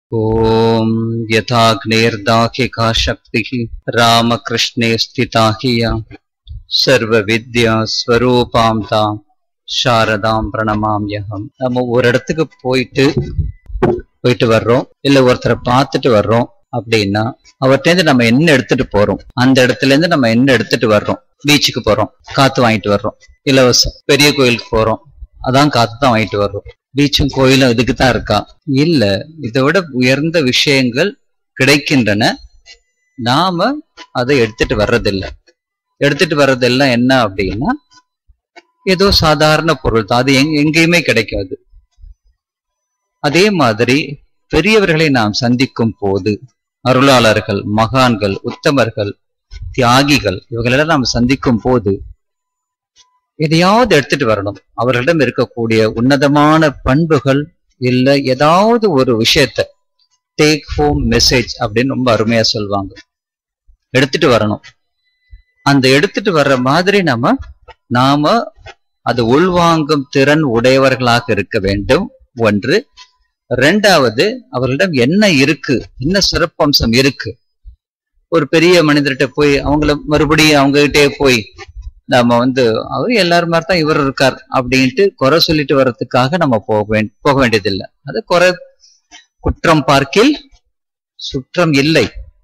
ओम यथाग्नेर्दाहिका शक्ति रामकृष्णे स्थिता हिया सर्व विद्या स्वरूपां तां शारदां प्रणमाम्यहम। நம்ம ஒரு இடத்துக்கு போயிட்டு வர்றோம், இல்ல ஒருத்தரை பார்த்துட்டு வர்றோம் அப்படின்னா அவர்கிட்ட இருந்து நம்ம என்ன எடுத்துட்டு போறோம், அந்த இடத்துல இருந்து நம்ம என்ன எடுத்துட்டு வர்றோம். பீச்சுக்கு போறோம், காத்து வாங்கிட்டு வர்றோம். இலவசம் பெரிய கோயிலுக்கு போறோம், அதான் காத்து தான் வாங்கிட்டு வர்றோம். பீச்சும் கோயிலும் இதுக்கு தான் இருக்கா? இல்ல, இதை விட உயர்ந்த விஷயங்கள் கிடைக்கின்றன. நாம அதை எடுத்துட்டு வர்றதில்லை. எடுத்துட்டு வர்றதெல்லாம் என்ன அப்படின்னா ஏதோ சாதாரண பொருள் தான், அது எங்கேயுமே கிடைக்காது. அதே மாதிரி பெரியவர்களை நாம் சந்திக்கும் போது, அருளாளர்கள், மகான்கள், உத்தமர்கள், தியாகிகள், இவங்களெல்லாம் நாம் சந்திக்கும் போது எதையாவது எடுத்துட்டு வரணும். அவர்களிடம் இருக்கக்கூடிய உன்னதமான பண்புகள் இல்ல ஏதாவது ஒரு விஷயத்த டேக் ஹோம் மெசேஜ் அப்படின்னு ரொம்ப அருமையா சொல்லுவாங்க. எடுத்துட்டு வரணும். அந்த எடுத்துட்டு வர்ற மாதிரி நாம அது உள்வாங்கும் திறன் உடையவர்களாக இருக்க வேண்டும். ஒன்று. ரெண்டாவது, அவர்களிடம் என்ன இருக்கு, என்ன சிறப்பம்சம் இருக்கு. ஒரு பெரிய மனிதர்கிட்ட போய் அவங்கள மறுபடியும் அவங்ககிட்டே போய் நாம அவர் எல்லாரும் மாதிரி தான் இவர் இருக்கார் அப்படின்ட்டு குறை சொல்லிட்டு வர்றதுக்காக நம்ம போக வேண்டியதில்லை. அது குற்றம் பார்க்கில் சுற்றம் இல்லை.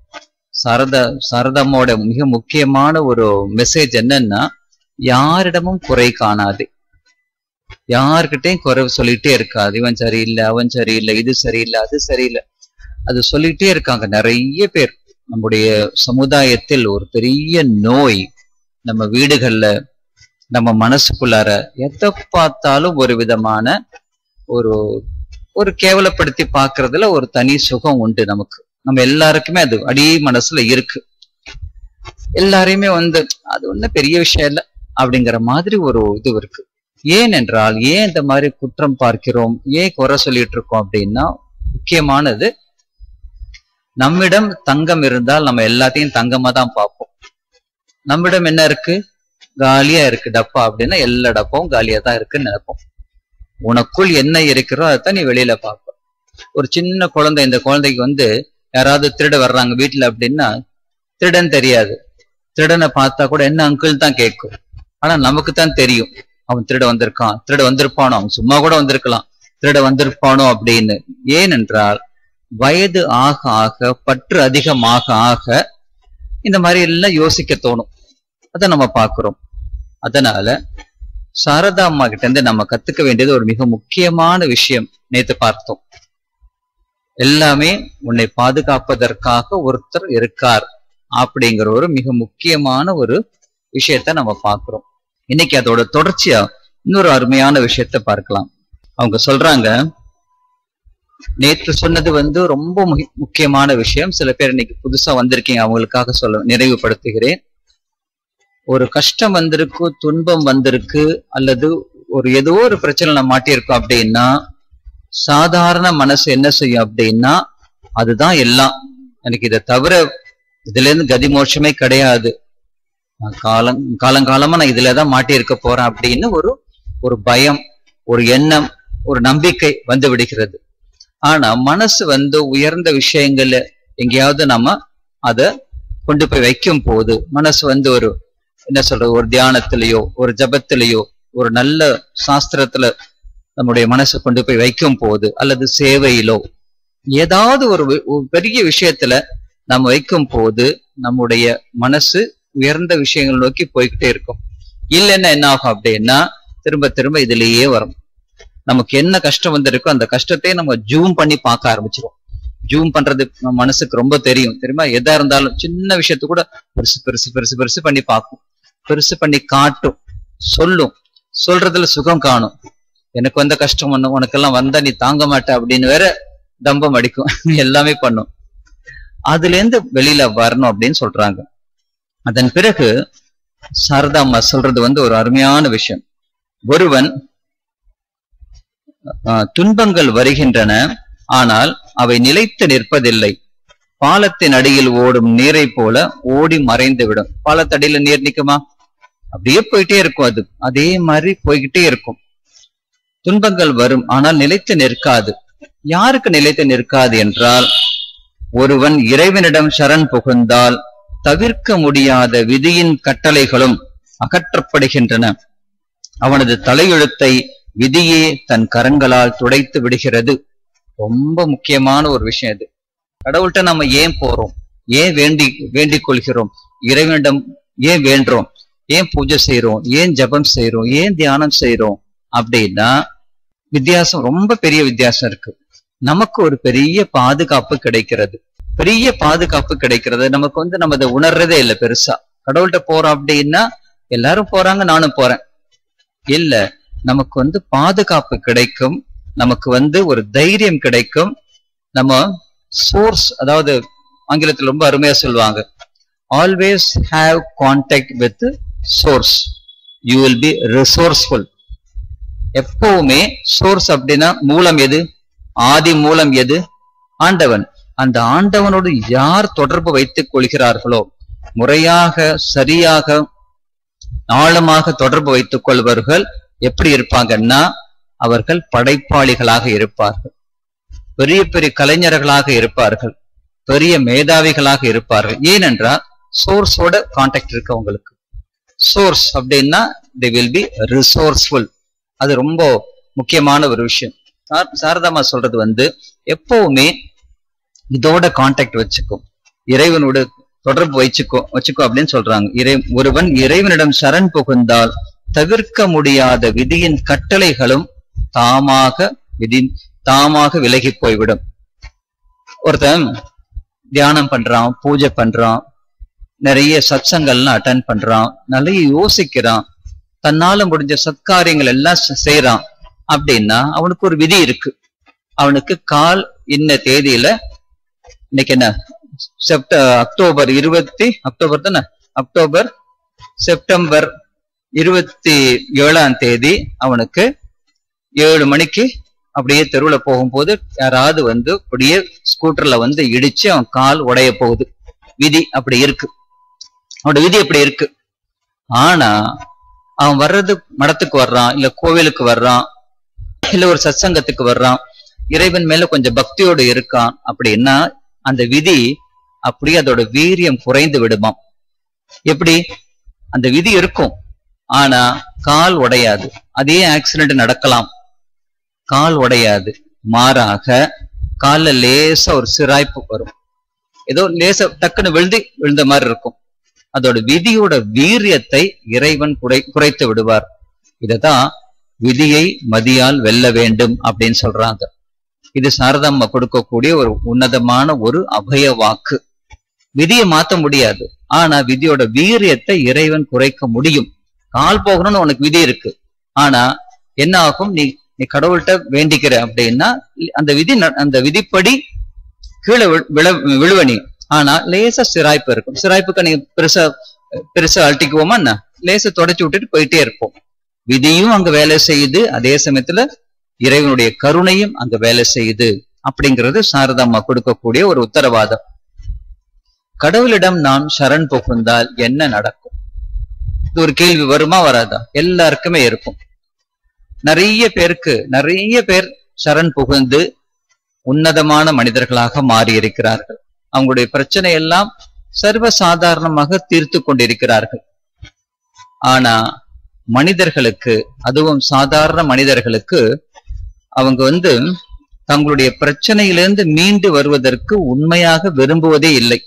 சாரதாம்மோட மிக முக்கியமான ஒரு மெசேஜ் என்னன்னா, யாரிடமும் குறை காணாது, யார்கிட்டையும் குறை சொல்லிட்டே இருக்காது. இவன் சரியில்லை, அவன் சரியில்லை, இது சரியில்லை, அது சரியில்லை, அது சொல்லிட்டே இருக்காங்க நிறைய பேர். நம்முடைய சமுதாயத்தில் ஒரு பெரிய நோய், நம்ம வீடுகள்ல, நம்ம மனசுக்குள்ளார எதை பார்த்தாலும் ஒரு விதமான ஒரு கேவலப்படுத்தி பார்க்கறதுல ஒரு தனி சுகம் உண்டு நமக்கு. நம்ம எல்லாருக்குமே அது அடி மனசுல இருக்கு. எல்லாரையுமே அது ஒன்றும் பெரிய விஷயம் இல்லை அப்படிங்கிற மாதிரி ஒரு இது இருக்கு. ஏனென்றால் ஏன் இந்த மாதிரி குற்றம் பார்க்கிறோம், ஏன் குறை சொல்லிட்டு இருக்கோம் அப்படின்னா, முக்கியமானது நம்மிடம் தங்கம் இருந்தால் நம்ம எல்லாத்தையும் தங்கமா தான் பார்ப்போம். நம்மிடம் என்ன இருக்கு, காலியா இருக்கு டப்பா அப்படின்னா எல்லா டப்பாவும் காலியா தான் இருக்குன்னு நினைப்போம். உனக்குள் என்ன இருக்கிறோ அதைத்தான் நீ வெளியில பார்ப்ப. ஒரு சின்ன குழந்தை, இந்த குழந்தைக்கு யாராவது திருட வர்றாங்க வீட்டுல அப்படின்னா திருடன் தெரியாது. திருடனை பார்த்தா கூட என்ன அங்கிள் தான் கேட்கும். ஆனா நமக்கு தான் தெரியும் அவன் திருட வந்திருக்கான், திருட வந்திருப்பானோ, அவன் சும்மா கூட வந்திருக்கலாம், திருட வந்திருப்பானோ அப்படின்னு. ஏனென்றால் வயது ஆக ஆக, பற்று அதிகமாக ஆக இந்த மாதிரி எல்லாம் யோசிக்க தோணும். அதை நம்ம பார்க்கிறோம். அதனால சாரதா அம்மா கிட்ட இருந்து நம்ம கத்துக்க வேண்டியது ஒரு மிக முக்கியமான விஷயம். நேத்து பார்த்தோம், எல்லாமே உன்னை பாதுகாப்பதற்காக ஒருத்தர் இருக்கார் அப்படிங்கிற ஒரு மிக முக்கியமான ஒரு விஷயத்த நம்ம பார்க்கிறோம். இன்னைக்கு அதோட தொடர்ச்சியா இன்னொரு அருமையான விஷயத்த பார்க்கலாம். அவங்க சொல்றாங்க, நேற்று சொன்னது ரொம்ப முக்கியமான விஷயம். சில பேர் இன்னைக்கு புதுசா வந்திருக்கீங்க, அவங்களுக்காக நிறைவுபடுத்துகிறேன். ஒரு கஷ்டம் வந்திருக்கு, துன்பம் வந்திருக்கு, அல்லது ஏதோ ஒரு பிரச்சனை நம்ம மாட்டியிருக்கோம் அப்படின்னா சாதாரண மனசு என்ன செய்யும் அப்படின்னா, அதுதான் எல்லாம், எனக்கு இதை தவிர இதுல இருந்து கதி மோட்சமே கிடையாது, காலங்காலமா நான் இதுலதான் மாட்டியிருக்க போறேன் அப்படின்னு ஒரு பயம், ஒரு எண்ணம், ஒரு நம்பிக்கை வந்து விடுகிறது. ஆனா மனசு உயர்ந்த விஷயங்கள்ல எங்கேயாவது நம்ம அதை கொண்டு போய் வைக்கும் போது, மனசு ஒரு தியானத்திலேயோ, ஒரு ஜபத்திலேயோ, ஒரு நல்ல சாஸ்திரத்துல நம்முடைய மனசை கொண்டு போய் வைக்கும் போது, அல்லது சேவையிலோ, ஏதாவது ஒரு பெரிய விஷயத்துல நம்ம வைக்கும் போது நம்முடைய மனசு உயர்ந்த விஷயங்கள் நோக்கி போய்கிட்டே இருக்கும். இல்லைன்னா என்ன ஆகும் அப்படின்னா, திரும்ப திரும்ப இதுலயே வரும். நமக்கு என்ன கஷ்டம் வந்திருக்கோ அந்த கஷ்டத்தை நம்ம ஜூம் பண்ணி பார்க்க ஆரம்பிச்சிடும். ஜூம் பண்றது நம்ம மனசுக்கு ரொம்ப தெரியுமா? எதா இருந்தாலும் சின்ன விஷயத்த கூட பெருசு பெருசு பெருசு பெருசு பண்ணி பார்க்கும், பெருசு பண்ணி காட்டும், சொல்றதுல சுகம் காணும். எனக்கு வந்த கஷ்டம் உனக்கெல்லாம் வந்தா நீ தாங்க மாட்ட அப்படின்னு வேற தம்பம் அடிக்கும், எல்லாமே பண்ணும். அதுல இருந்து வெளியில வரணும் அப்படின்னு சொல்றாங்க. அதன் பிறகு சாரதா அம்மா சொல்றது ஒரு அருமையான விஷயம். ஒருவன் துன்பங்கள் வருகின்றன, ஆனால் அவை நிலைத்து நிற்பதில்லை. பாலத்தின் அடியில் ஓடும் நீரை போல ஓடி மறைந்து விடும். பாலத்தடியில நீர் நிக்குமா? அப்படியே போயிட்டே இருக்கும். அது அதே மாதிரி போய்கிட்டே இருக்கும். துன்பங்கள் வரும், ஆனால் நிலைத்து நிற்காது. யாருக்கு நிலைத்து நிற்காது என்றால், ஒருவன் இறைவனிடம் சரண் புகுந்தால் தவிர்க்க முடியாத விதியின் கட்டளைகளும் அகற்றப்படுகின்றன. அவனது தலையெழுத்தை விதியே தன் கரங்களால் துடைத்து விடுகிறது. ரொம்ப முக்கியமான ஒரு விஷயம் இது. கடவுள்கிட்ட நம்ம ஏன் போறோம், ஏன் வேண்டிக் கொள்கிறோம், இறைவனிடம் ஏன் வேண்டுறோம், ஏன் பூஜை செய்யறோம், ஏன் ஜபம் செய்யறோம், ஏன் தியானம் செய்யறோம் அப்படின்னா வித்தியாசம், ரொம்ப பெரிய வித்தியாசம் இருக்கு. நமக்கு ஒரு பெரிய பாதுகாப்பு கிடைக்கிறது. பெரிய பாதுகாப்பு கிடைக்கிறது. நமக்கு நம்ம அதை உணர்றதே இல்லை. பெருசா கடவுள்கிட்ட போறோம் அப்படின்னா எல்லாரும் போறாங்க, நானும் போறேன் இல்ல. நமக்கு பாதுகாப்பு கிடைக்கும். நமக்கு ஒரு தைரியம் கிடைக்கும். நம்ம சோர்ஸ், அதாவது ஆங்கிலத்தில் ரொம்ப அருமையா சொல்லுவாங்க, always have contact with source, you will be resourceful. எப்பவுமே சோர்ஸ் அப்படின்னா மூலம் எது, ஆதி மூலம் எது, ஆண்டவன். அந்த ஆண்டவனோடு யார் தொடர்பு வைத்துக் கொள்கிறார்களோ, முறையாக சரியாக ஆழமாக தொடர்பு வைத்துக் கொள்வர்கள் எப்படி இருப்பாங்கன்னா, அவர்கள் படைப்பாளிகளாக இருப்பார்கள், பெரிய பெரிய கலைஞர்களாக இருப்பார்கள், பெரிய மேதாவிகளாக இருப்பார்கள். ஏனென்றால் சோர்ஸோட கான்டாக்ட் இருக்கு அவங்களுக்கு. சோர்ஸ் அப்படின்னா they will be resourceful. அது ரொம்ப முக்கியமான ஒரு விஷயம். சாரதாமா சொல்றது எப்பவுமே இதோட கான்டாக்ட் வச்சுக்கும், இறைவனோட தொடர்பு வச்சுக்கோ அப்படின்னு சொல்றாங்க. ஒருவன் இறைவனிடம் சரண் புகுந்தால் தவிர்க்க முடியாத விதியின் கட்டளைகளும் தாமாக விலகி போய்விடும். ஒருத்தன் தியானம் பண்றான், பூஜை பண்றான், நிறைய சத்சங்கள்லாம் அட்டன் பண்றான், நிறைய யோசிக்கிறான், தன்னால முடிஞ்ச சத்காரியங்கள் எல்லாம் செய்யறான் அப்படின்னா அவனுக்கு ஒரு விதி இருக்கு. அவனுக்கு கால் இன்ன தேதியில, இன்னைக்கு என்ன செப்டம்பர் 27ஆம் தேதி அவனுக்கு 7 மணிக்கு அப்படியே தெருவுல போகும்போது யாராவது அப்படியே ஸ்கூட்டர்ல இடிச்சு அவன் கால் உடைய போகுது. விதி அப்படி இருக்கு, அவனோட விதி அப்படி இருக்கு. ஆனா அவன் வர்றது மடத்துக்கு வர்றான், இல்ல கோவிலுக்கு வர்றான், இல்ல ஒரு சத்சங்கத்துக்கு வர்றான், இறைவன் மேல கொஞ்சம் பக்தியோடு இருக்கான் அப்படின்னா அந்த விதி அப்படியே அதோட வீரியம் குறைந்து விடுமாம். எப்படி? அந்த விதி இருக்கும், ஆனா கால் உடையாது. அதே ஆக்சிடென்ட் நடக்கலாம், கால் உடையாது. மாறாக கால்ல லேசா ஒரு சிராய்ப்பு வரும், ஏதோ லேசா டக்குன்னு விழுந்த மாதிரி இருக்கும். அதோட விதியோட வீரியத்தை இறைவன் குறைத்து விடுவார். இததான் விதியை மதியால் வெல்ல வேண்டும் அப்படின்னு சொல்றாங்க. இது சாரதாம்மா கொடுக்கக்கூடிய ஒரு உன்னதமான ஒரு அபய வாக்கு. விதியை மாத்த முடியாது, ஆனா விதியோட வீரியத்தை இறைவன் குறைக்க முடியும். கால் போகணும்னு உனக்கு விதி இருக்கு, ஆனா என்ன ஆகும், நீ கடவுள்கிட்ட வேண்டிக்கிற அப்படின்னா அந்த விதிப்படி கீழே விழுவனி. ஆனா லேசா சிராய்ப்பு இருக்கும். சிராய்ப்புக்கு நீங்க பெருசா அழட்டிக்குவோமா என்ன, லேசா தொடச்சு விட்டுட்டு போயிட்டே இருப்போம். விதியும் அங்க வேலை செய்யுது, அதே சமயத்துல இறைவனுடைய கருணையும் அங்க வேலை செய்யுது. அப்படிங்கிறது சாரதாம்மா கொடுக்கக்கூடிய ஒரு உத்தரவாதம். கடவுளிடம் நாம் சரண் புகுந்தால் என்ன நடக்கும்? இது ஒரு கேள்வி வருமா வராதா? எல்லாருக்குமே இருக்கும். நிறைய பேர் சரண் புகுந்து உன்னதமான மனிதர்களாக மாறி இருக்கிறார்கள். அவங்களுடைய பிரச்சனை எல்லாம் சர்வசாதாரணமாக தீர்த்து கொண்டிருக்கிறார்கள். ஆனா மனிதர்களுக்கு, அதுவும் சாதாரண மனிதர்களுக்கு, அவங்க தங்களுடைய பிரச்சனையிலிருந்து மீண்டு வருவதற்கு உண்மையாக விரும்புவதே இல்லை.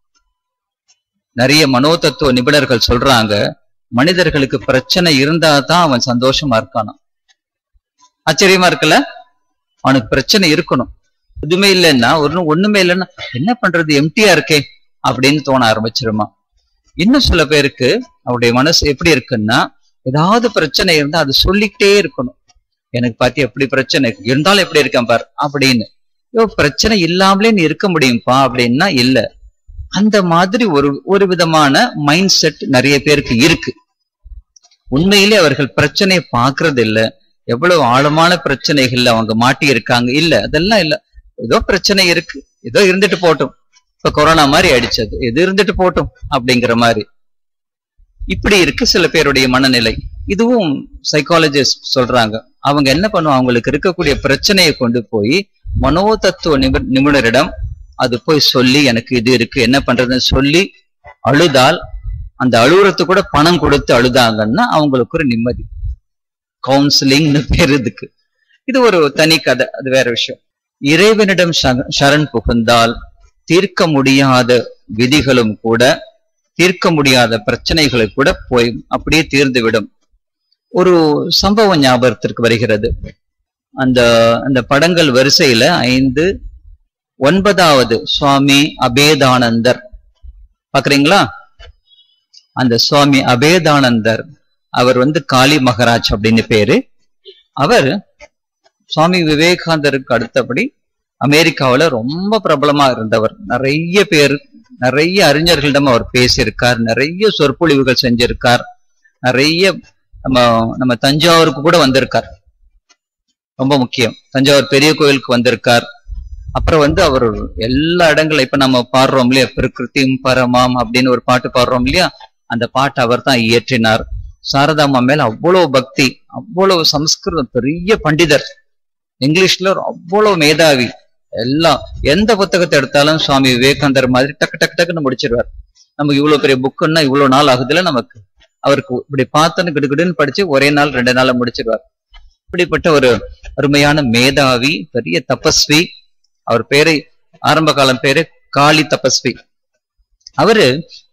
நிறைய மனோதத்துவ நிபுணர்கள் சொல்றாங்க, மனிதர்களுக்கு பிரச்சனை இருந்தா தான் அவன் சந்தோஷமா இருக்கானா. ஆச்சரியமா இருக்குல்ல? அவனுக்கு பிரச்சனை இருக்கணும். எதுவுமே இல்லைன்னா, ஒண்ணுமே இல்லைன்னா என்ன பண்றது, எம்டியா இருக்கே அப்படின்னு தோண ஆரம்பிச்சிருமா. இன்னும் சில பேருக்கு அவருடைய மனசு எப்படி இருக்குன்னா, ஏதாவது பிரச்சனை இருந்தா அது சொல்லிக்கிட்டே இருக்கணும். எனக்கு பாத்தி எப்படி பிரச்சனை இருந்தாலும் எப்படி இருக்கேன் பார் அப்படின்னு. பிரச்சனை இல்லாமலே நீ இருக்க முடியும்பா அப்படின்னா இல்ல. அந்த மாதிரி ஒரு விதமான மைண்ட் செட் நிறைய பேருக்கு இருக்கு. உண்மையிலே அவர்கள் பிரச்சனையை பாக்குறது இல்ல. எவ்வளவு ஆழமான பிரச்சனைகள்ல அவங்க மாட்டி இருக்காங்க. இல்ல, அதெல்லாம் இல்ல. ஏதோ பிரச்சனை இருக்கு, ஏதோ இருந்துட்டு போட்டும். இப்ப கொரோனா மாதிரி அடிச்சது, எது இருந்துட்டு போட்டும் அப்படிங்கிற மாதிரி. இப்படி இருக்கு சில பேருடைய மனநிலை. இதுவும் சைக்காலஜிஸ்ட் சொல்றாங்க. அவங்க என்ன பண்ணுவாங்க, அவங்களுக்கு இருக்கக்கூடிய பிரச்சனையை கொண்டு போய் மனோதத்துவ நிபுணரிடம் அது போய் சொல்லி எனக்கு இது இருக்கு என்ன பண்றதுன்னு சொல்லி அழுதால், அந்த அழுகுறதுக்கு கூட பணம் கொடுத்து அழுதாங்கன்னா அவங்களுக்கு ஒரு நிம்மதி. கவுன்சிலிங்னு பேர் இதுக்கு. இது ஒரு தனி கதை, அது வேற விஷயம். இறைவனிடம் சரண் புகுந்தால் தீர்க்க முடியாத விதிகளும் கூட, தீர்க்க முடியாத பிரச்சனைகளை கூட போய் அப்படியே தீர்ந்துவிடும். ஒரு சம்பவம் ஞாபகத்திற்கு வருகிறது. அந்த படங்கள் வரிசையில 5, 9வது சுவாமி அபேதானந்தர் பாக்குறீங்களா? அந்த சுவாமி அபேதானந்தர் அவர் காளி மகராஜ் அப்படின்னு பேரு. அவர் சுவாமி விவேகானந்தருக்கு அடுத்தபடி அமெரிக்காவில் ரொம்ப பிரபலமா இருந்தவர். நிறைய பேர், நிறைய அறிஞர்களிடம் அவர் பேசியிருக்கார், நிறைய சொற்பொழிவுகள் செஞ்சிருக்கார், நிறைய நம்ம தஞ்சாவூருக்கு கூட வந்திருக்கார். ரொம்ப முக்கியம், தஞ்சாவூர் பெரிய கோயிலுக்கு வந்திருக்கார். அப்புறம் அவர் எல்லா இடங்களும் இப்ப நம்ம பாடுறோம் இல்லையா, பிரகிருதிம் பரமாம் அப்படின்னு ஒரு பாட்டு பாடுறோம் இல்லையா, அந்த பாட்டு அவர் தான் இயற்றினார். சாரதாம்மா மேல அவ்வளவு பக்தி, அவ்வளவு சமஸ்கிருதம், பெரிய பண்டிதர், இங்கிலீஷ்ல அவ்வளவு மேதாவி. எல்லாம் எந்த புத்தகத்தை எடுத்தாலும் சுவாமி விவேகானந்தர் மாதிரி டக்கு டக்கு டக்குன்னு முடிச்சிருவார். நமக்கு இவ்வளவு பெரிய புக்குன்னா இவ்வளவு நாள் ஆகுதுல நமக்கு. அவருக்கு இப்படி பார்த்தோன்னு கிடுகிடுன்னு படிச்சு ஒரே நாள் 2 நாள்ல முடிச்சிருவார். இப்படிப்பட்ட ஒரு அருமையான மேதாவி, பெரிய தபஸ்வி. அவர் பேரை, ஆரம்ப காலம் பேரு காளி தபஸ்வி. அவரு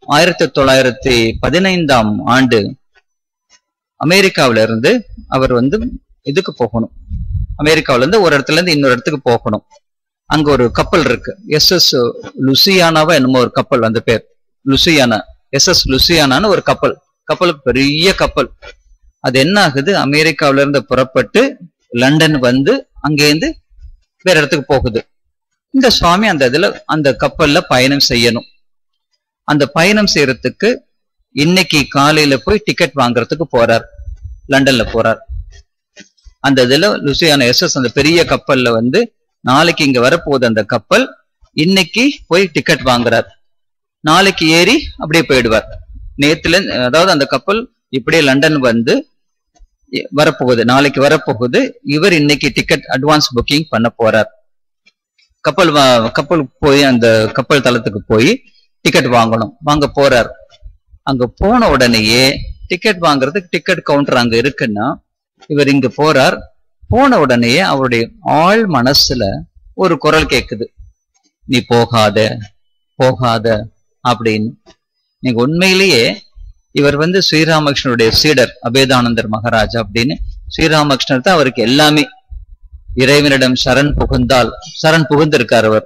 1915ஆம் ஆண்டு அமெரிக்காவில இருந்து அவர் இதுக்கு போகணும். அமெரிக்காவில இருந்து ஒரு இடத்துல இருந்து இன்னொரு இடத்துக்கு போகணும். அங்க ஒரு கப்பல் இருக்கு, SS லுசியானாவா என்னமோ ஒரு கப்பல், அந்த பேர் லுசியானா, SS லுசியானான்னு ஒரு கப்பல். கப்பலுக்கு பெரிய கப்பல். அது என்ன ஆகுது, அமெரிக்காவில இருந்து புறப்பட்டு லண்டன் அங்கேருந்து வேற இடத்துக்கு போகுது. இந்த சுவாமி அந்த கப்பல்ல பயணம் செய்யணும். அந்த பயணம் செய்யறதுக்கு இன்னைக்கு காலையில போய் டிக்கெட் வாங்குறதுக்கு போறார், லண்டன்ல போறார். அந்த லுசியானா SS அந்த பெரிய கப்பல்ல நாளைக்கு இங்க வரப்போகுது அந்த கப்பல். இன்னைக்கு போய் டிக்கெட் வாங்குறார், நாளைக்கு ஏறி அப்படியே போயிடுவார். நேத்துல, அதாவது அந்த கப்பல் இப்படியே லண்டன் வரப்போகுது, நாளைக்கு வரப்போகுது. இவர் இன்னைக்கு டிக்கெட் அட்வான்ஸ் புக்கிங் பண்ண போறார். கப்பலுக்கு போய் அந்த கப்பல் தளத்துக்கு போய் டிக்கெட் வாங்க போறார். அங்க போன உடனேயே டிக்கெட் வாங்குறதுக்கு டிக்கெட் கவுண்டர் அங்க இருக்குன்னா, இவர் இங்க போறார். போன உடனேயே அவருடைய ஆழ் மனசுல ஒரு குரல் கேக்குது, நீ போகாத போகாத அப்படின்னு. நீங்க உண்மையிலேயே இவர் ஸ்ரீராமகிருஷ்ணனுடைய சீடர் அபேதானந்தர் மகாராஜ் அப்படின்னு. ஸ்ரீராமகிருஷ்ணர் தான் அவருக்கு எல்லாமே. இறைவனிடம் சரண் புகுந்திருக்கார் அவர்.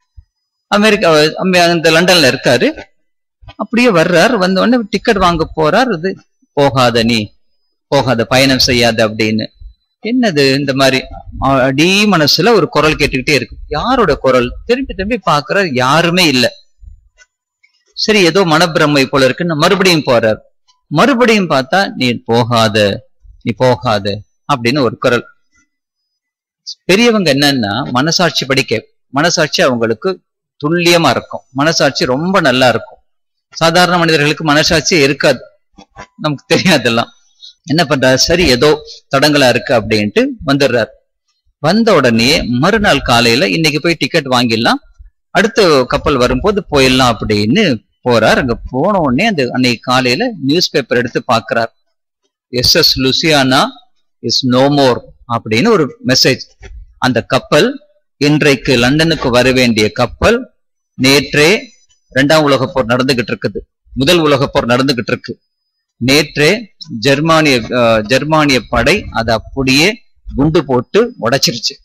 அந்த லண்டன்ல இருக்காரு. அப்படியே வர்றார், உடனே டிக்கெட் வாங்க போறார். இது போகாத, நீ போகாத, பயணம் செய்யாத அப்படின்னு. என்னது இந்த மாதிரி அடி மனசுல ஒரு குரல் கேட்டுக்கிட்டே இருக்கு. யாரோட குரல்? திரும்பி பாக்குறார், யாருமே இல்லை. சரி, ஏதோ மனப்பிரமை போல இருக்குன்னு மறுபடியும் போறார். மறுபடியும் பார்த்தா, நீ போகாத நீ போகாத அப்படின்னு ஒரு குரல். பெரியவங்க என்னன்னா மனசாட்சி மனசாட்சி அவங்களுக்கு துல்லியமா இருக்கும், மனசாட்சி ரொம்ப நல்லா இருக்கும். சாதாரண மனிதர்களுக்கு மனசாட்சியே இருக்காது, நமக்கு தெரியாதெல்லாம். என்ன பண்றாரு, சரி ஏதோ தடங்களா இருக்கு அப்படின்ட்டு வந்துடுறார். வந்த உடனே மறுநாள் காலையில இன்னைக்கு போய் டிக்கெட் வாங்கிடலாம், அடுத்த கப்பல் வரும்போது போயிடலாம் அப்படின்னு போறார். அங்க போன உடனே அன்னைக்கு காலையில நியூஸ் பேப்பர் எடுத்து பாக்குறார். SS Luciana is no more அப்படின்னு ஒரு மெசேஜ். அந்த கப்பல் இன்றைக்கு லண்டனுக்கு வர வேண்டிய கப்பல் நேற்றே 2ஆம் உலகப் போர் நடந்துகிட்டு இருக்குது, முதல் உலகப் போர் நடந்துகிட்டு இருக்கு. நேற்றே ஜெர்மானிய படை அதை அப்படியே குண்டு போட்டு உடைச்சிருச்சு.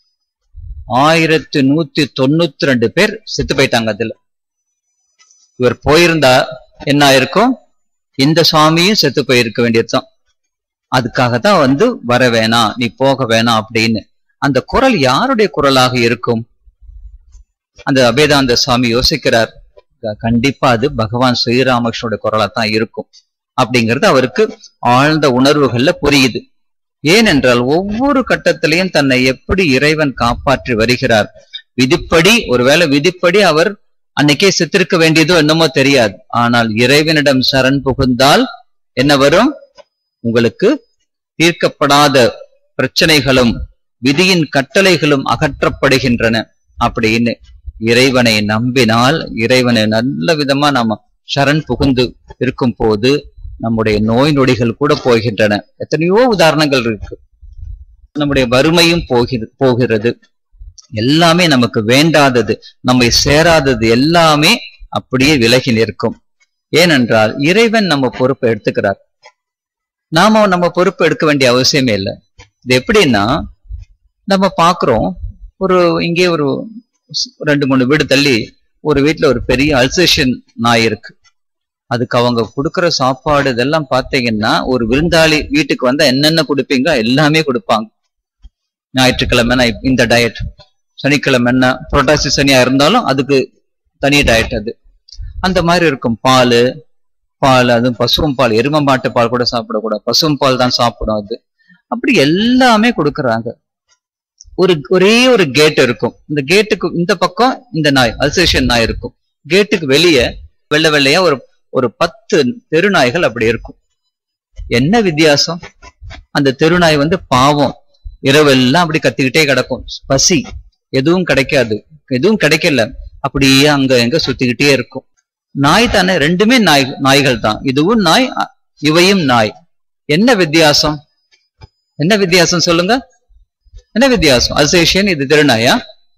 1192 பேர் செத்து போயிட்டாங்க. அதுல இவர் போயிருந்தா என்ன ஆயிருக்கும், இந்த சுவாமியும் செத்து போயிருக்க வேண்டியதுதான். அதுக்காகத்தான் வர வேணாம், நீ போக வேணாம் அப்படின்னு. அந்த குரல் யாருடைய குரலாக இருக்கும்? அந்த அபேதானந்த சுவாமி யோசிக்கிறார், கண்டிப்பா அது பகவான் ஸ்ரீராமகிருஷ்ணனுடைய குரலா தான் இருக்கும் அப்படிங்கிறது அவருக்கு ஆழ்ந்த உணர்வுகள்ல புரியுது. ஏனென்றால் ஒவ்வொரு கட்டத்திலையும் தன்னை எப்படி இறைவன் காப்பாற்றி வருகிறார். விதிப்படி, ஒருவேளை விதிப்படி அவர் அன்னைக்கே செத்திருக்க வேண்டியதோ என்னமோ தெரியாது. ஆனால் இறைவனிடம் சரண் புகுந்தால் என்ன வரும்? உங்களுக்கு தீர்க்கப்படாத பிரச்சனைகளும் விதியின் கட்டளைகளும் அகற்றப்படுகின்றன அப்படின்னு இறைவனை நம்பினால், இறைவனை நல்ல விதமா நாம சரண் புகுந்து இருக்கும் போது நம்முடைய நோய் நொடிகள் கூட போகின்றன. எத்தனையோ உதாரணங்கள் இருக்கு. நம்முடைய வறுமையும் போகிறது. எல்லாமே நமக்கு வேண்டாதது, நம்மை சேராதது எல்லாமே அப்படியே விலகி நிற்கும். ஏனென்றால் இறைவன் நம்ம பொறுப்பை எடுத்துக்கிறார். நாம நம்ம பொறுப்பு எடுக்க வேண்டிய அவசியமே இல்லை. இது எப்படின்னா, நம்ம பாக்குறோம், இங்கே ஒரு 2-3 வீடு தள்ளி ஒரு வீட்டுல ஒரு பெரிய அல்சேஷன் நாய் இருக்கு. அதுக்கு அவங்க கொடுக்குற சாப்பாடு இதெல்லாம் பாத்தீங்கன்னா, ஒரு விருந்தாளி வீட்டுக்கு வந்தா என்னென்ன கொடுப்பீங்க எல்லாமே கொடுப்பாங்க. ஞாயிற்றுக்கிழமை இந்த டயட், சனிக்கிழமை என்ன புரட்டாசி சனியா இருந்தாலும் அதுக்கு தனி டயட். அது அந்த மாதிரி இருக்கும். பால், அதுவும் பசுவும் பால், எரும மாட்டு பால் கூட சாப்பிடக்கூடாது, பசுவும் பால் தான் சாப்பிடும் அது. அப்படி எல்லாமே கொடுக்குறாங்க. ஒரே ஒரு கேட் இருக்கும். இந்த கேட்டுக்கு இந்த பக்கம் இந்த நாய், அல்சேஷன் நாய் இருக்கும். கேட்டுக்கு வெளியே வெள்ளை வெள்ளையா ஒரு 10 தெருநாய்கள் அப்படி இருக்கும். என்ன வித்தியாசம்? அந்த தெருநாய் பாவம், இரவெல்லாம் அப்படி கத்திக்கிட்டே கிடக்கும். பசி, எதுவும் கிடைக்காது, எதுவும் கிடைக்கல, அப்படியே அங்க எங்க சுத்திக்கிட்டே இருக்கும். நாய் தானே, ரெண்டுமே நாய்கள் தான். இதுவும் நாய், இவையும் நாய். என்ன வித்தியாசம்? என்ன வித்தியாசம் சொல்லுங்க? என்ன வித்தியாசம்? அல்சேஷியன், இது திருநாயா?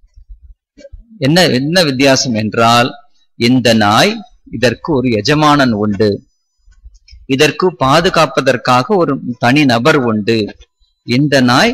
என்ன வித்தியாசம் என்றால், இந்த நாய் இதற்கு ஒரு எஜமானன் உண்டு, இதற்கு பாதுகாப்பதற்காக ஒரு தனி நபர் உண்டு. இந்த நாய்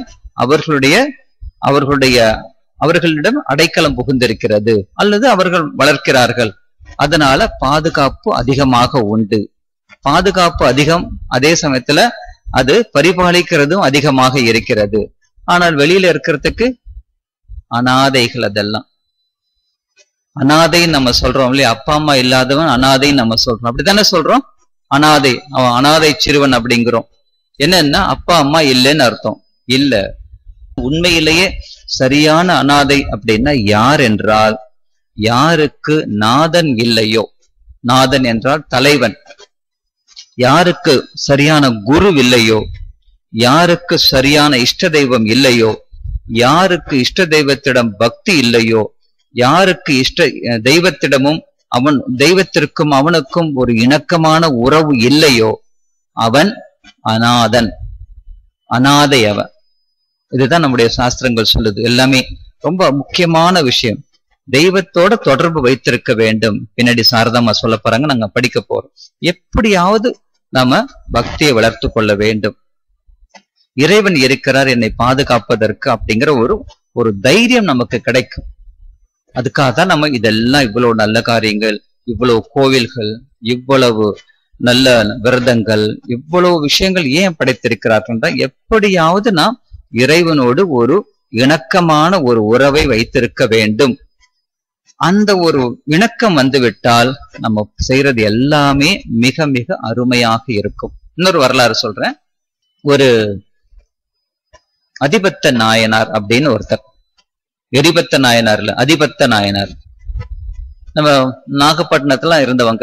அவர்களிடம் அடைக்கலம் புகுந்திருக்கிறது, அல்லது அவர்கள் வளர்க்கிறார்கள். அதனால பாதுகாப்பு அதிகமாக உண்டு. பாதுகாப்பு அதிகம், அதே சமயத்துல அது பரிபாலிக்கிறதும் அதிகமாக இருக்கிறது. ஆனால் வெளியில இருக்கிறதுக்கு அனாதைகள். அதெல்லாம் அனாதைன்னு நம்ம சொல்றோம் இல்லையா? அப்பா அம்மா இல்லாதவன் அனாதைன்னு நம்ம சொல்றோம், அப்படித்தானே சொல்றோம்? அனாதை, அவன் அனாதை சிறுவன் அப்படிங்கிறோம். என்னன்னா அப்பா அம்மா இல்லைன்னு அர்த்தம் இல்ல. உண்மையிலேயே சரியான அனாதை அப்படின்னா யார் என்றால், யாருக்கு நாதன் இல்லையோ, நாதன் என்றால் தலைவன், யாருக்கு சரியான குரு இல்லையோ, யாருக்கு சரியான இஷ்ட தெய்வம் இல்லையோ, யாருக்கு இஷ்ட தெய்வத்திடம் பக்தி இல்லையோ, யாருக்கு இஷ்ட தெய்வத்திடமும் தெய்வத்திற்கும் அவனுக்கும் ஒரு இணக்கமான உறவு இல்லையோ, அவன் அநாதன், அநாதை அவன். இதுதான் நம்முடைய சாஸ்திரங்கள் சொல்லுது. எல்லாமே ரொம்ப முக்கியமான விஷயம். தெய்வத்தோட தொடர்பு வைத்திருக்க வேண்டும். பின்னாடி சாரதாமா சொல்ல போறாங்க, நாங்க படிக்க போறோம். எப்படியாவது நாம பக்தியை வளர்த்து கொள்ள வேண்டும். இறைவன் இருக்கிறார் என்னை பாதுகாப்பதற்கு அப்படிங்கிற ஒரு தைரியம் நமக்கு கிடைக்கும். அதுக்காக தான் நம்ம இதெல்லாம், இவ்வளவு நல்ல காரியங்கள், இவ்வளவு கோவில்கள், இவ்வளவு நல்ல விரதங்கள், இவ்வளவு விஷயங்கள் ஏன் படைத்திருக்கிறார்கள்? எப்படியாவது நாம் இறைவனோடு ஒரு இணக்கமான ஒரு உறவை வைத்திருக்க வேண்டும். அந்த ஒரு இணக்கம் வந்துவிட்டால் நம்ம செய்யறது எல்லாமே மிக மிக அருமையாக இருக்கும். இன்னொரு வரலாறு சொல்றேன். ஒரு அதிபத்த நாயனார் அப்படின்னு ஒருத்தர், எரிபத்த நாயனார் இல்ல, அதிபத்த நாயனார், நம்ம நாகப்பட்டினத்துல இருந்தவங்க.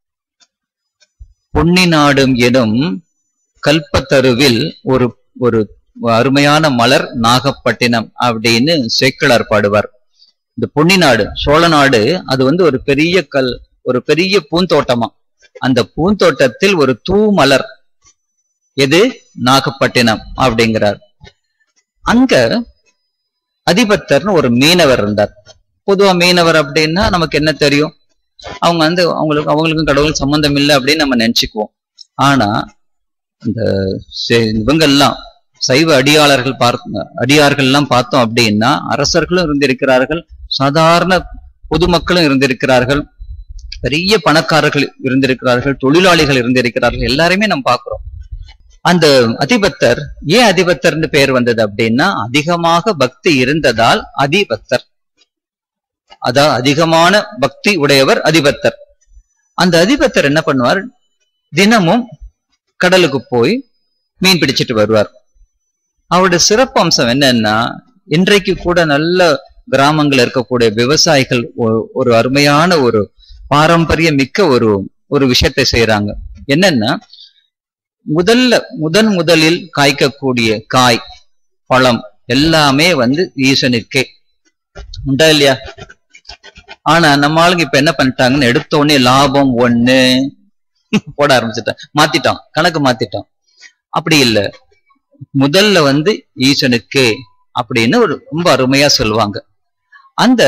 பொன்னி நாடும் எனும் கல்பத்தருவில் ஒரு அருமையான மலர் நாகப்பட்டினம் அப்படின்னு சேக்கிழார் பாடுவார். இந்த பொன்னி நாடு, சோழ நாடு, அது ஒரு பெரிய பூந்தோட்டமா. அந்த பூந்தோட்டத்தில் ஒரு தூமலர், எது? நாகப்பட்டினம் அப்படிங்கிறார். அங்க அதிபத்தர்னு ஒரு மீனவர் இருந்தார். பொதுவா மீனவர் அப்படின்னா நமக்கு என்ன தெரியும்? அவங்க அவங்களுக்கும் கடவுளுக்கும் சம்பந்தம் இல்லை அப்படின்னு நம்ம நினைச்சுக்குவோம். ஆனா இந்த இவங்கெல்லாம் சைவ அடியார்கள் எல்லாம் பார்த்தோம் அப்படின்னா, அரசர்களும் இருந்திருக்கிறார்கள், சாதாரண பொதுமக்களும் இருந்திருக்கிறார்கள், பெரிய பணக்காரர்கள் இருந்திருக்கிறார்கள், தொழிலாளிகள் இருந்திருக்கிறார்கள், எல்லாருமே நம்ம பார்க்கிறோம். அந்த அதிபத்தர், ஏன் அதிபத்தர்னு பெயர் வந்தது அப்படின்னா, அதிகமாக பக்தி இருந்ததால் அதிபத்தர். அதான் அதிகமான பக்தி உடையவர் அதிபத்தர். அந்த அதிபத்தர் என்ன பண்ணுவார்? தினமும் கடலுக்கு போய் மீன் பிடிச்சிட்டு வருவார். அவருடைய சிறப்பு அம்சம் என்னன்னா, இன்றைக்கு கூட நல்ல கிராமங்கள் இருக்கக்கூடிய விவசாயிகள் ஒரு அருமையான ஒரு பாரம்பரிய மிக்க ஒரு விஷயத்தை செய்யறாங்க. என்னன்னா, முதலில் காய்க்கக்கூடிய காய், பழம், எல்லாமே வந்து ஈசனுக்கே. உண்டா இல்லையா? ஆனா நம்ம ஆளுங்க இப்ப என்ன பண்ணிட்டாங்கன்னு எடுத்த உடனே லாபம் ஒண்ணு போட ஆரம்பிச்சுட்டான், மாத்திட்டான், கணக்கு மாத்திட்டான். அப்படி இல்லை, முதல்ல வந்து ஈசனுக்கே அப்படின்னு ஒரு ரொம்ப அருமையா சொல்லுவாங்க. அந்த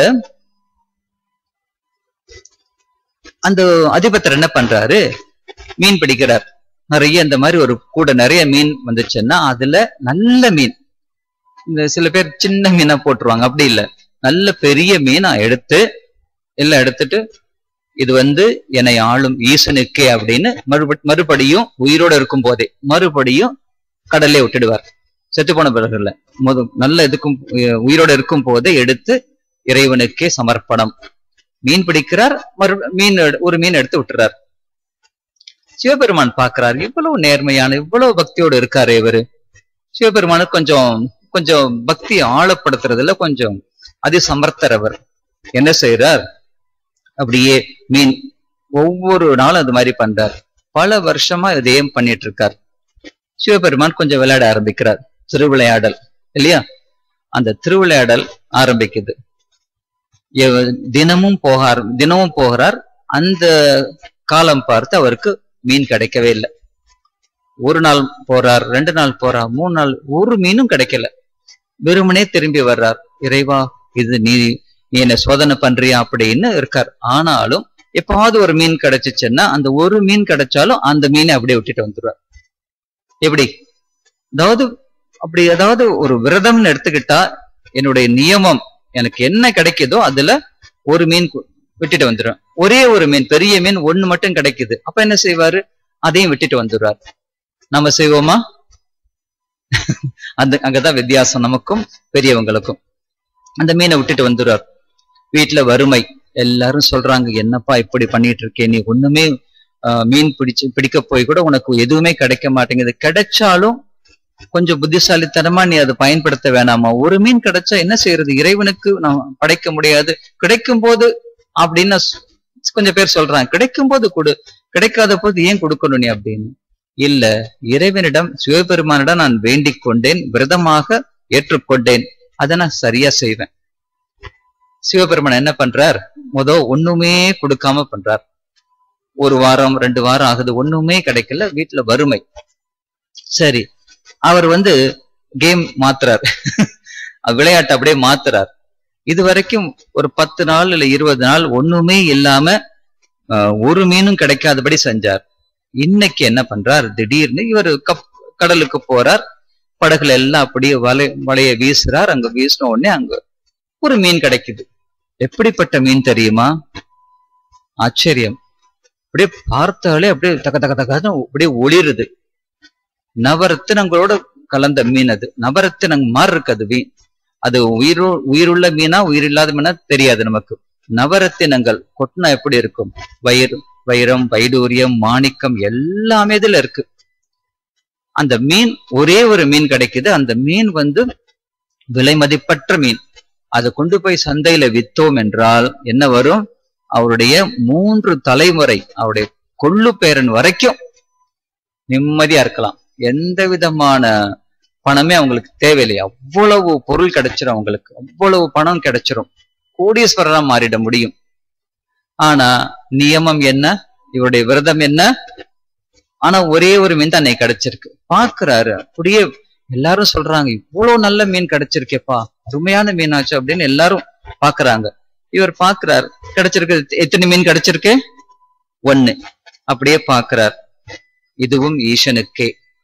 அந்த அதிபத்தர் என்ன பண்றாரு, மீன் பிடிக்கிறார். நிறைய இந்த மாதிரி ஒரு கூட நிறைய மீன் வந்துச்சுன்னா அதுல நல்ல மீன், இந்த சில பேர் சின்ன மீனா போட்டுருவாங்க, அப்படி இல்லை, நல்ல பெரிய மீனா எடுத்து எல்லாம் எடுத்துட்டு இது வந்து என்னை ஆளும் ஈசனுக்கே அப்படின்னு மறுபடியும் உயிரோட இருக்கும் போதே மறுபடியும் கடல்லே விட்டுடுவார். செத்து போன பிறகு இல்ல, நல்ல இதுக்கும் உயிரோட இருக்கும் போதே எடுத்து இறைவனுக்கே சமர்ப்பணம். மீன் பிடிக்கிறார், ஒரு மீன் எடுத்து விட்டுறார். சிவபெருமான் பார்க்கிறார், இவ்வளவு நேர்மையான இவ்வளவு பக்தியோடு இருக்காரு இவரு. சிவபெருமானுக்கு கொஞ்சம் பக்தி ஆழப்படுத்துறதுல கொஞ்சம் அதிசமர்த்தர் அவர். என்ன செய்யறார், அப்படியே மீன் ஒவ்வொரு நாளும் அது மாதிரி பண்றார். பல வருஷமா இதையும் பண்ணிட்டு இருக்கார். சிவபெருமான் கொஞ்சம் விளையாட ஆரம்பிக்கிறார், திருவிளையாடல் இல்லையா? அந்த திருவிளையாடல் ஆரம்பிக்குது. தினமும் போகிறார். அந்த காலம் பார்த்து அவருக்கு மீன் கிடைக்கவே இல்லை. ஒரு நாள் போறார், 2 நாள் போறார், 3 நாள், ஒரு மீனும் கிடைக்கல. வெறுமனே திரும்பி வர்றார். இறைவா, இது நீ என்ன சோதனை பண்றியா அப்படின்னு இருக்கார். ஆனாலும் எப்பாவது ஒரு மீன் கிடைச்சிச்சுன்னா அந்த ஒரு மீன் கிடைச்சாலும் அந்த மீனை அப்படியே விட்டுட்டு வந்துடுவார். எப்படி? அதாவது ஒரு விரதம்னு எடுத்துக்கிட்டா என்னுடைய நியமம், எனக்கு என்ன கிடைக்குதோ அதுல ஒரு மீன் விட்டுட்டு வந்துடுவேன். ஒரே ஒரு மீன், பெரிய மீன் ஒண்ணு மட்டும் கிடைக்குது, அப்ப என்ன செய்வாரு, அதையும் விட்டுட்டு வந்துடுவார். நம்ம செய்வோமா? அங்கதான் வித்தியாசம் நமக்கும் பெரியவங்களுக்கும். அந்த மீனை விட்டுட்டு வந்துடுவார். வீட்டுல வறுமை, எல்லாரும் சொல்றாங்க, என்னப்பா இப்படி பண்ணிட்டு இருக்கே, நீ ஒண்ணுமே மீன் பிடிக்க போய் கூட உனக்கு எதுவுமே கிடைக்க மாட்டேங்குது, கிடைச்சாலும் கொஞ்சம் புத்திசாலித்தனமா நீ அதை பயன்படுத்த வேணாமா? ஒரு மீன் கிடைச்சா என்ன செய்யறது, இறைவனுக்கு நான் படைக்க முடியாது, கிடைக்கும் போது அப்படின்னு கொஞ்சம் பேர் சொல்றாங்க. கிடைக்கும் போது கொடு, கிடைக்காத போது ஏன் கொடுக்கணும் நீ அப்படின்னு. இல்ல, இறைவனிடம் சிவபெருமானிடம் நான் வேண்டிக் கொண்டேன், விரதமாக ஏற்றுக்கொண்டேன், அதை நான் சரியா செய்வேன். சிவபெருமான் என்ன பண்றார், ஒண்ணுமே கொடுக்காம பண்றார். 1 வாரம் 2 வாரம் ஆகுது, ஒண்ணுமே கிடைக்கல, வீட்டுல வறுமை. சரி, அவர் வந்து கேம் மாத்துறார், விளையாட்டு அப்படியே மாத்துறார். இது வரைக்கும் ஒரு 10 நாள் இல்ல 20 நாள் ஒண்ணுமே இல்லாம ஒரு மீனும் கிடைக்காதபடி செஞ்சார். இன்னைக்கு என்ன பண்றார், திடீர்னு இவர் கடலுக்கு போறார், படகுல எல்லாம் அப்படியே வலைய வீசுறார். அங்க வீசின உடனே அங்க ஒரு மீன் கிடைக்குது. எப்படிப்பட்ட மீன் தெரியுமா? ஆச்சரியம். அப்படியே பார்த்தாலே அப்படியே தக்க தக்க தக்க அப்படியே ஒளிருது. நவரத்தினங்களோட கலந்த மீன் அது. நவரத்தினங்க மாதிரி இருக்கு அது மீன். அது உயிருள்ள மீனா உயிரில்லாத மீனா தெரியாது நமக்கு. நவரத்தினங்கள் கொட்டினா எப்படி இருக்கும், வைரம், வைடூரியம், மாணிக்கம் எல்லாமே இதுல இருக்கு. அந்த மீன், ஒரே ஒரு மீன் கிடைக்குது. அந்த மீன் வந்து விலை மதிப்பற்ற மீன். அதை கொண்டு போய் சந்தையில வித்தோம் என்றால் என்ன வரும், அவருடைய 3 தலைமுறை, அவருடைய கொள்ளு பேரன் வரைக்கும் நிம்மதியா இருக்கலாம். எந்த விதமான பணமே அவங்களுக்கு தேவையில்லை. அவ்வளவு பொருள் கிடைச்சிடும் அவங்களுக்கு, அவ்வளவு பணம் கிடைச்சிரும், கோடீஸ்வரரா மாறிட முடியும். ஆனா நியமம் என்ன, இவருடைய விரதம் என்ன? ஆனா ஒரே ஒரு மீன் தான் அன்னைக்கு கிடைச்சிருக்கு. பாக்குறாரு, அப்படியே எல்லாரும் சொல்றாங்க, இவ்வளவு நல்ல மீன் கிடைச்சிருக்கேப்பா, அருமையான மீனாச்சு அப்படின்னு எல்லாரும் பாக்குறாங்க. இவர் பாக்குறார், கிடைச்சிருக்கு. எத்தனை மீன் கிடைச்சிருக்கு? 1. அப்படியே பாக்குறார், இதுவும் ஈசனுக்கே.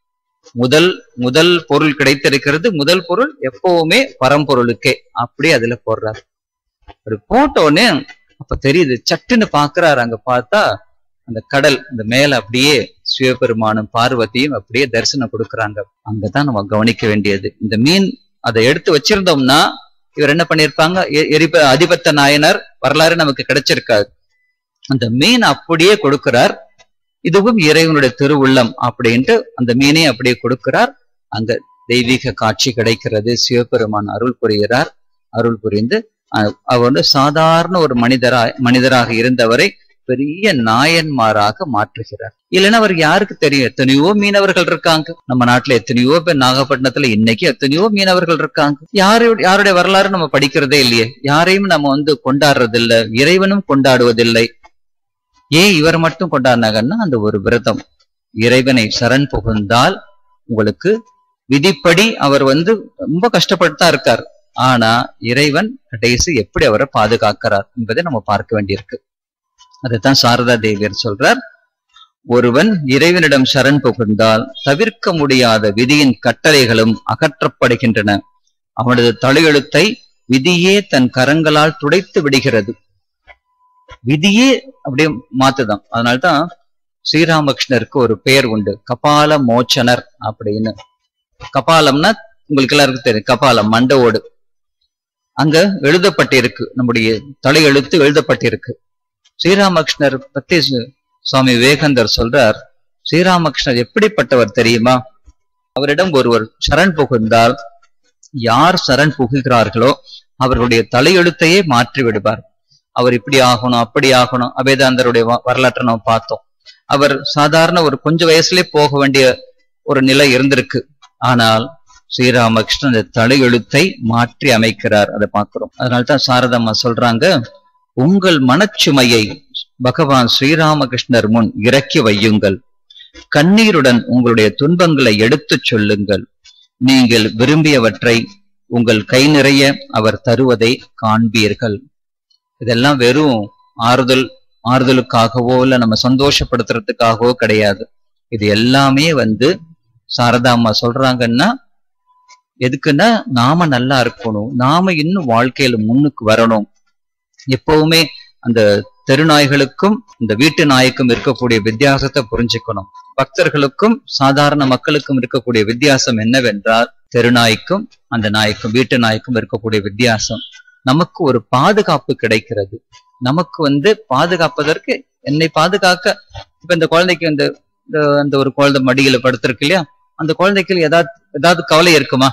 முதல் பொருள் கிடைத்திருக்கிறது. முதல் பொருள் எப்பவுமே பரம்பொருளுக்கே. அப்படியே அதுல போடுறார். ஒரு போட்டோன்னு அப்ப தெரியுது. சட்டுன்னு பாக்குறாரு, அங்க பார்த்தா அந்த கடல், அந்த மேல அப்படியே சிவபெருமானும் பார்வதியும் அப்படியே தரிசனம் கொடுக்குறாங்க. அங்கதான் நம்ம கவனிக்க வேண்டியது. இந்த மீன் அதை எடுத்து வச்சிருந்தோம்னா இவர் என்ன பண்ணிருப்பாங்க, அதிபத்த நாயனார் வரலாறு நமக்கு கிடைச்சிருக்காது. அந்த மீன் அப்படியே கொடுக்கிறார். இதுவும் இறைவனுடைய திருவுள்ளம் அப்படின்ட்டு அந்த மீனையும் அப்படியே கொடுக்கிறார். அங்க தெய்வீக காட்சி கிடைக்கிறது. சிவபெருமான் அருள் புரிகிறார். அருள் புரிந்து அவர் வந்து சாதாரண ஒரு மனிதராக இருந்தவரை பெரிய நாயன்மாராக மாற்றுகிறார். இல்லைன்னா அவருக்கு யாருக்கு தெரியும்? எத்தனையோ மீனவர்கள் இருக்காங்க நம்ம நாட்டுல, எத்தனையோ பேர், நாகப்பட்டினத்துல இன்னைக்கு எத்தனையோ மீனவர்கள் இருக்காங்க. யாருடைய வரலாறு நம்ம படிக்கிறதே இல்லையே, யாரையும் நம்ம கொண்டாடுறது இல்லை, இறைவனும் கொண்டாடுவதில்லை. ஏன் இவர் மட்டும் கொண்டாடினாங்கன்னா அந்த ஒரு விரதம். இறைவனை சரண் புகுந்தால் உங்களுக்கு விதிப்படி அவர் ரொம்ப கஷ்டப்பட்டுதான் இருக்கார். ஆனா இறைவன் கடைசி எப்படி அவரை பாதுகாக்கிறார் என்பதை நம்ம பார்க்க வேண்டியிருக்கு. அதைத்தான் சாரதா தேவியர் சொல்றார். ஒருவன் இறைவனிடம் சரண் புகுந்தால் தவிர்க்க முடியாத விதியின் கட்டளைகளும் அகற்றப்படுகின்றன. அவனது தலையெழுத்தை விதியே தன் கரங்களால் துடைத்து விடுகிறது. விதியே அப்படியே மாத்துதான். அதனால்தான் ஸ்ரீராமகிருஷ்ணருக்கு ஒரு பெயர் உண்டு, கபால மோச்சனர் அப்படின்னு. கபாலம்னா உங்களுக்கு எல்லாருக்கும் தெரியும், கபாலம் மண்டவோடு. அங்க எழுதப்பட்டிருக்கு, நம்முடைய தலையெழுத்து எழுதப்பட்டிருக்கு. ஸ்ரீராமகிருஷ்ணர் பத்தி சுவாமி விவேகானந்தர் சொல்றார், ஸ்ரீராமகிருஷ்ணர் எப்படிப்பட்டவர் தெரியுமா? அவரிடம் ஒருவர் சரண் புகுந்தால், யார் சரண் புகுகிறார்களோ அவர்களுடைய தலையெழுத்தையே மாற்றி விடுவார். அவர் இப்படி ஆகணும், அப்படி ஆகணும். அபேதாந்தருடைய வரலாற்றை நம்ம பார்த்தோம். அவர் சாதாரண ஒரு கொஞ்சம் வயசுலயே போக வேண்டிய ஒரு நிலை இருந்திருக்கு. ஆனால் ஸ்ரீராமகிருஷ்ணன் அந்த தலையெழுத்தை மாற்றி அமைக்கிறார். அதை பார்க்கிறோம். அதனால்தான் சாரதம்மா சொல்றாங்க, உங்கள் மனச்சுமையை பகவான் ஸ்ரீராமகிருஷ்ணர் முன் இறக்கி வையுங்கள். கண்ணீருடன் உங்களுடைய துன்பங்களை எடுத்துச் சொல்லுங்கள். நீங்கள் விரும்பியவற்றை உங்கள் கை நிறைய அவர் தருவதை காண்பீர்கள். இதெல்லாம் வெறும் ஆறுதலுக்காகவோ இல்ல நம்ம சந்தோஷப்படுத்துறதுக்காகவோ கிடையாது. இது எல்லாமே சாரதாம்மா சொல்றாங்கன்னா எதுக்குன்னா, நாம நல்லா இருக்கணும், நாம இன்னும் வாழ்க்கையில முன்னுக்கு வரணும். எப்பவுமே அந்த தெருநாய்களுக்கும் இந்த வீட்டு நாய்க்கும் இருக்கக்கூடிய வித்தியாசத்தை புரிஞ்சுக்கணும். பக்தர்களுக்கும் சாதாரண மக்களுக்கும் இருக்கக்கூடிய வித்தியாசம் என்னவென்றால், தெருநாய்க்கும் அந்த நாய்க்கும் வீட்டு நாய்க்கும் இருக்கக்கூடிய வித்தியாசம், நமக்கு ஒரு பாதுகாப்பு கிடைக்கிறது. நமக்கு பாதுகாப்பதற்கு, என்னை பாதுகாக்க, இப்ப இந்த குழந்தைக்கு அந்த ஒரு குழந்தை மடியில படுத்திருக்கு இல்லையா, அந்த குழந்தைக்கு ஏதாவது கவலை இருக்குமா?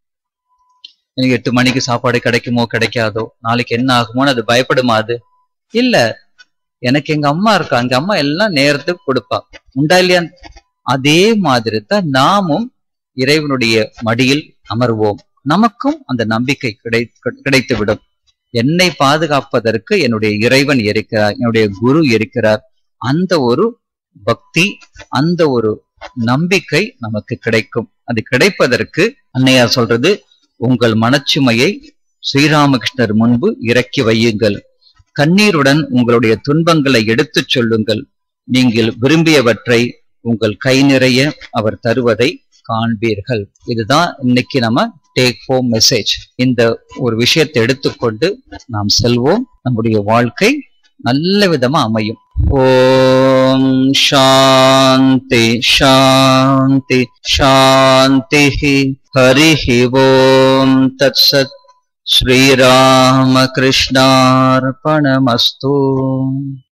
எனக்கு 8 மணிக்கு சாப்பாடு கிடைக்குமோ கிடைக்காதோ, நாளைக்கு என்ன ஆகுமோன்னு அது பயப்படுமா? அது இல்ல. எனக்கு எங்க அம்மா இருக்கா, எங்க அம்மா எல்லாம் நேரத்துக்கு கொடுப்பா, உண்டா இல்லையா? அதே மாதிரி தான் நாமும் இறைவனுடைய மடியில் அமர்வோம். நமக்கும் அந்த நம்பிக்கை கிடைத்துவிடும். என்னை பாதுகாப்பதற்கு என்னுடைய இறைவன் இருக்கிறார், என்னுடைய குரு இருக்கிறார். அந்த ஒரு பக்தி, அந்த ஒரு நம்பிக்கை நமக்கு கிடைக்கும். அது கிடைப்பதற்கு அன்னையார் சொல்றது, உங்கள் மனச்சுமையை ஸ்ரீராமகிருஷ்ணர் முன்பு இறக்கி வையுங்கள். கண்ணீருடன் உங்களுடைய துன்பங்களை எடுத்துச் சொல்லுங்கள். நீங்கள் விரும்பியவற்றை உங்கள் கை நிறைய அவர் தருவதை காண்பீர்கள். இதுதான் இன்னைக்கு நம்ம டேக் ஹோம் மெசேஜ். இந்த ஒரு விஷயத்தை எடுத்துக்கொண்டு நாம் செல்வோம். நம்முடைய வாழ்க்கை நல்ல விதமா அமையும். ஓம் சாந்தி சாந்தி சாந்தி. ஹரிஹி ஓம் தத் சத். ஸ்ரீராமகிருஷ்ணார்பணமஸ்து.